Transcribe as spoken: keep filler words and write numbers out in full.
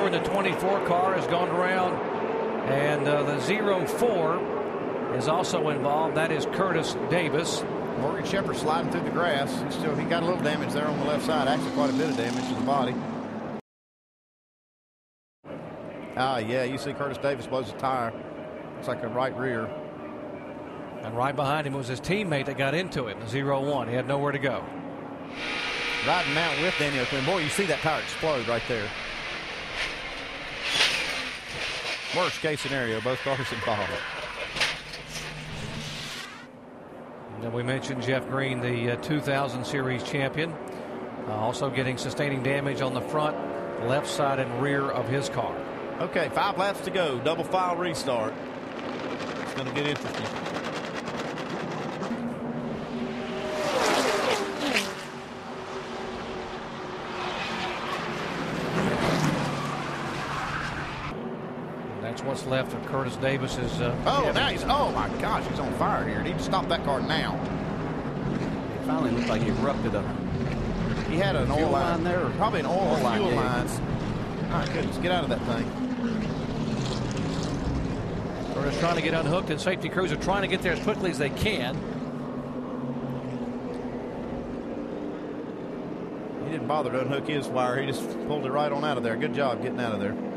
in the twenty-four car has gone around, and uh, the zero four is also involved. That is Kertus Davis. Morgan Shepherd sliding through the grass. He still he got a little damage there on the left side. Actually, quite a bit of damage to the body. Ah, yeah, you see Kertus Davis blows a tire. Looks like a right rear. And right behind him was his teammate that got into it, the zero one. He had nowhere to go. Riding out with Daniel Quinn. Boy, you see that tire explode right there. Worst case scenario, both cars involved. And we mentioned Jeff Green, the uh, two thousand series champion, uh, also getting sustaining damage on the front, left side, and rear of his car. Okay, five laps to go. Double file restart. It's going to get interesting. That's what's left of Kertus Davis's. Uh, oh, damage. now he's. Oh my gosh, he's on fire here. He need to stop that car now. It finally looked like he erupted a. He had an oil line there, or probably an oil, oil line. Fuel lines. My goodness, get out of that thing. Kertus trying to get unhooked, and safety crews are trying to get there as quickly as they can. He didn't bother to unhook his wire. He just pulled it right on out of there. Good job getting out of there.